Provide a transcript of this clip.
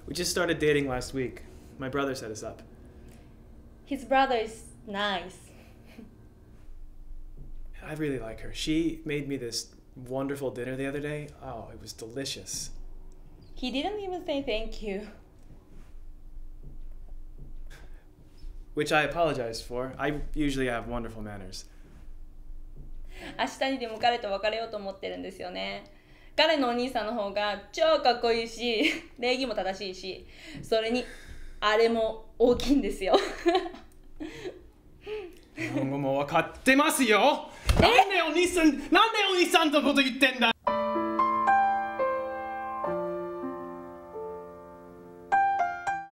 We just started dating last week. My brother set us up. His brother is nice. I really like her. She made me this wonderful dinner the other day. Oh, it was delicious. He didn't even say thank you. Which I apologize for. I usually have wonderful manners. 明日にでも彼と別れようと思ってるんですよね。彼のお兄さんの方が超かっこいいし、礼儀も正しいし、それにあれも大きいんですよ。 日本語も分かってますよ。なんでお兄さんのこと言ってんだ。